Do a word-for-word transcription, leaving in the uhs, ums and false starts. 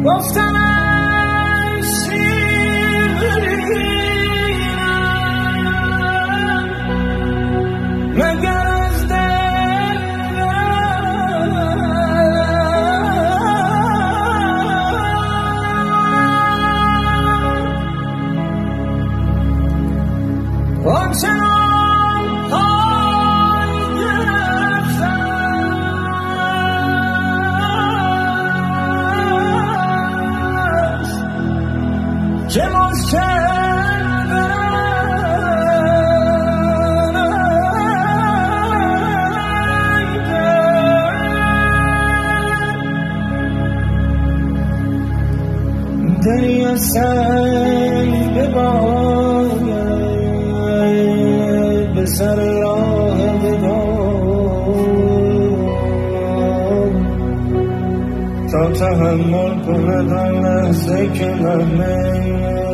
گفتم ای شیرینم مگر از دل آنچنان پای گرفتم که مشکل دریا سنگ بباید به سر راه وداع تا تحمل کند آن لحظه که من